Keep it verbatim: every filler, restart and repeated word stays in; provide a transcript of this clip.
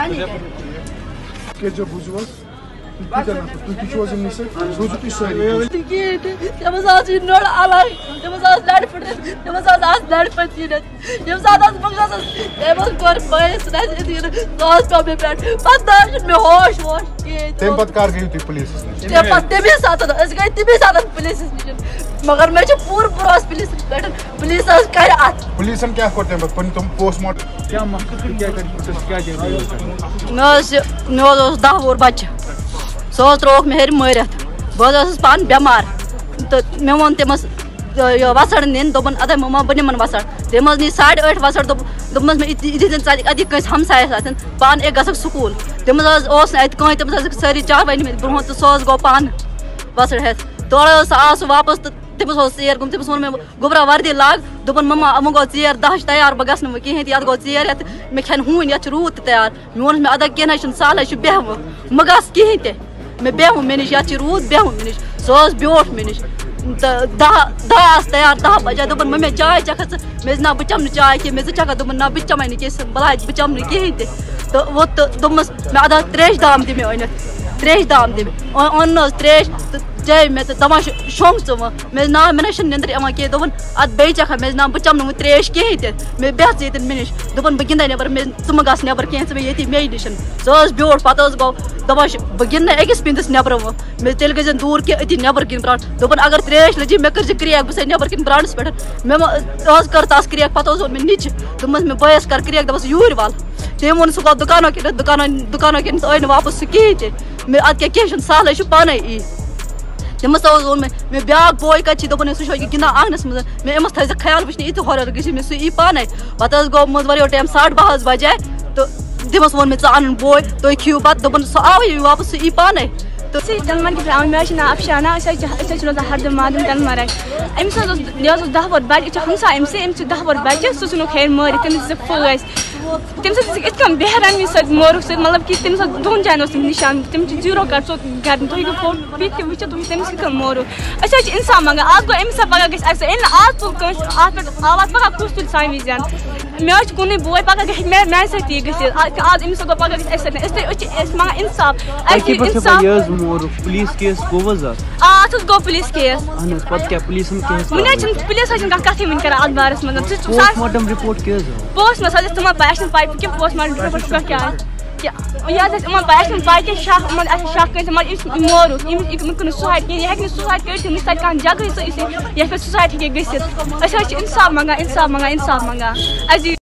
جو بوزوس تُہۍ چھِو حظ یِمنٕے سۭتۍ روٗزِو تُہۍ سٲری تٔمِس حظ چھِ نٔر الگ تٔمِس حظ لڑِ پھٕٹرِتھ تٔمِس حظ آسہِ لڑِ پَتہٕ ییٚتٮ۪تھ ییٚمہِ ساتہٕ حظ بہٕ ٲسٕس أمۍ حظ کوٚر بٲیِس سۭتۍ اَسہِ یِتھُے سُہ حظ پیوٚو مےٚ پٮ۪ٹھ پَتہٕ نہ حظ چھُنہٕ مےٚ ہوش ووش کِہیٖنۍ تَمہِ پَتہٕ کر گٔیِو تُہۍ پُلیٖسَس نِش تَمہِ پَتہٕ تَمی ساتہٕ أسۍ گٔے تَمی ساتہٕ پُلیٖسَس نِش مگر مےٚ چھُ پوٗرٕ بروسہٕ پُلیٖسَس پٮ۪ٹھ پُلیٖس حظ کَرِ اَتھ پُلیٖسَن کیٛاہ کوٚر تَمہِ پَتہٕ پَنٕنۍ تِم پوسٹ مارٹم مےٚ حظ چھِ مےٚ حظ اوس دَہ وُہُر بَچہٕ سُہ حظ ترٛووُکھ مےٚ ہیٚرِ مٲرِتھ بہٕ حظ ٲسٕس پانہٕ بٮ۪مار تہٕ مےٚ ووٚن تٔمِس یہِ وَسَر نِنۍ دوٚپُن اَدَے مما بہٕ نِمَن وَسَر تٔمۍ حظ نی ساڑِ ٲٹھِ وَسَر دوٚپ دوٚپمَس مےٚ یِتھی ژٕ اَتی کٲنٛسہِ ہمسایَس اَتٮ۪ن پانہٕ اے گژھکھ سکوٗل تٔمِس حظ اوس نہٕ اَتہِ کٕہٕنۍ تٔمِس حظ سٲری چاروٲے نِمٕتۍ برونٛہہ تہٕ سُہ حظ گوٚو پانہٕ وَسَر ہٮ۪تھ تورٕ حظ آو سُہ واپَس تہٕ تٔمِس اوس ژیر گوٚمُت تٔمِس ووٚن مےٚ گوٚبرا وردی لاگ دوٚپُن مما یِمو گوٚو ژیر دَہ چھِ تیار بہٕ گژھٕ نہٕ وۄنۍ کِہیٖنۍ تہِ یَتھ گوٚو ژیر یَتھ مےٚ کھٮ۪ن ہوٗنۍ یَتھ چھِ روٗد تہِ تیار مےٚ ووٚنُس مےٚ اَدا کیٚنٛہہ نہ چھُنہٕ سہلٕے چھُ بیٚہوٕ مہٕ گژھ کِہیٖنۍ تہِ مےٚ بیٚہوٕ مےٚ نِش یَتھ چھِ روٗد بیٚہوٕ مےٚ نِش سُہ حظ بیوٗٹھ مےٚ نِش تہٕ دَہ دَہ آسہٕ تیار دَہ بَجے دوٚپُن مٔمی چاے چٮ۪کھٕ ژٕ مےٚ دوٚپ نہ بہٕ چٮ۪مہٕ نہٕ چاے کینٛہہ مےٚ ژٕ چٮ۪کھا دوٚپُن نہ بہٕ چٮ۪مَے نہٕ کینٛہہ بلاے بہٕ چٮ۪مہٕ نہٕ کِہیٖنۍ تہِ تہٕ ووٚت تہٕ دوٚپمَس مےٚ اَدا ترٛیشہِ دام دِ مےٚ أنِتھ ترٛیشہِ دام دِ مےٚ اوٚن نہٕ حظ ترٛیش تہٕ چے مےٚ تہٕ دَپان چھُ شۄنٛگ ژٕ وۄنۍ مےٚ نا مےٚ نہ چھِنہٕ نیٚنٛدٕر یِوان کینٛہہ دوٚپُن اَدٕ بیٚیہِ چٮ۪کھا مےٚ نا بہٕ چٮ۪مہٕ نہٕ وۄنۍ ترٛیش کِہیٖنۍ تہِ مےٚ بیٚہہ ژٕ ییٚتٮ۪ن مےٚ نِش دوٚپُن بہٕ گِنٛدے نٮ۪بر مےٚ ژٕ مہٕ گژھ نٮ۪بر کینٛہہ ژٕ بیٚہہ ییٚتی مے نِش سُہ حظ بیوٗٹھ پَتہٕ حظ گوٚو دَپان چھُ بہٕ گِنٛدنہٕ أکِس پیٖنٛتِس نٮ۪برٕ وۄنۍ مےٚ تیٚلہِ گٔژھزٮ۪ن دوٗر کینٛہہ أتی نٮ۪بر کِنۍ برٛانٛٹھ دوٚپُن اگر ترٛیش لٔجی مےٚ کٔرۍزِ کرٛیک بہٕ چھَسے نٮ۪بر کِنۍ برٛانٛٹھَس پٮ۪ٹھ مےٚ ما حظ کٔر تَس کرٛیک پَتہٕ حظ اوٚن مےٚ نِچہِ دوٚپمَس مےٚ بٲیِس کَر کرٛیک دوٚپمَس یوٗرۍ وَل تٔمۍ ووٚن سُہ گوٚو دُکانو کِنٮ۪تھ دُکانو دُکانو کِنٮ۪تھ آے نہٕ واپَس سُہ کِہیٖنۍ تہِ مےٚ اَدٕ کیٛاہ کینٛہہ چھُنہٕ سہلٕے چھُ پانَے یی تٔمِس حظ ووٚن مےٚ مےٚ بیٛاکھ بوے کَتہِ چھِ دوٚپُن سُہ چھُ یہِ گِنٛدان آنٛگنَس منٛز مےٚ أمِس تھٲیزِ خیال وٕچھنہٕ یہِ تہِ ہورٕ گٔژھِتھ مےٚ سُہ یی پانَے پَتہٕ حظ گوٚو منٛزٕ واریاہ ٹایم ساڑٕ باہ حظ بَجے تہٕ تٔمِس ووٚن مےٚ ژٕ اَنُن بوے تُہۍ کھیٚیِو بَتہٕ دوٚپُن سُہ آوٕے واپَس سُہ یی پانَے تنگمرگ پٮ۪ٹھ آمٕتۍ مےٚ حظ چھُ ناو اَفشانہ أسۍ حظ چھِ أسۍ حظ چھِ روزان ہردٕ مادُن تنگمرگ أمِس حظ اوس یہِ حظ اوس دَہ وُہُر بَچہِ یہِ چھُ ہمساے أمِسٕے أمِس چھِ دَہ وُہُر بَچہِ سُہ ژھٕنُکھ ہیٚرِ مٲرِتھ تٔمِس دِژٕکھ پھٲسۍ تٔمِس حظ دِژٕکھ یِتھ کٔنۍ بے رحمی سۭتۍ مورُکھ سۭتۍ مطلب کہِ تٔمِس حظ دۄن جایَن اوس تٔمِس نِشان تٔمِس چھِ زیٖرو کَٹ ژوٚت گَردَن تُہۍ ہیٚکِو فوٹو پِک تہِ وٕچھِتھ تُہۍ تٔمِس کِتھ کٔنۍ مورُکھ أسۍ حظ چھِ اِنصاف منٛگان اَز گوٚو أمِس پَگاہ گژھِ اَسہِ ییٚلہِ نہٕ آز تُل کٲنٛسہِ اَتھ پٮ۪ٹھ آواز پَگاہ کُس تُلہِ سانہِ وِزِ مےٚ حظ چھُ کُنُے بوے پَگاہ گژھِ مےٚ میٛانہِ سۭتۍ تہِ یہِ گٔژھِتھ آز أمِس سۭتۍ گوٚو پَگاہ گژھِ اَسہِ سۭتۍ أسۍ چھِ أسۍ منٛگان اِنصاف اَسہِ دِیِو اِنصاف آ اَتھ حظ گوٚو پُلیٖس کیس وٕنہِ حظ چھِنہٕ پُلیٖس حظ چھِنہٕ کانٛہہ کَتھٕے وٕنہِ کَران اَتھ بارَس منٛز پوسٹ مارٹم حظ ٲسۍ تِمن پاے اَسہِ چھِنہٕ پاے کہِ پوسٹ مارٹم رِپوٹ پٮ۪ٹھ کیٛاہ آسہِ یہِ حظ ٲسۍ یِمن پاے اَسہِ چھِنہٕ پاے کہِ شک یِمن آسہِ شک کٲنٛسہِ مگر یہِ مورُکھ أمِس یہِ کٔر نہٕ سُسایڈ کِہیٖنۍ یہِ ہیٚکہِ نہٕ سُسایڈ کٔرِتھ نہ چھِ تَتہِ کانٛہہ جگہٕے سُہ یَتھ پٮ۪ٹھ سُسایڈ ہیٚکہِ گٔژھِتھ أسۍ حظ چھِ اِنصاف منٛگان اِنصاف منٛگان اِنصاف منٛگان اَسہِ